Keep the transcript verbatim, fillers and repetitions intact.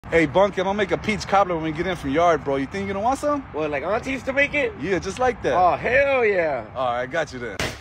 Hey, Bunky, I'm gonna make a peach cobbler when we get in from yard, bro. You think you gonna want some? What, like auntie used to make it? Yeah, just like that. Oh, hell yeah. All right, got you then.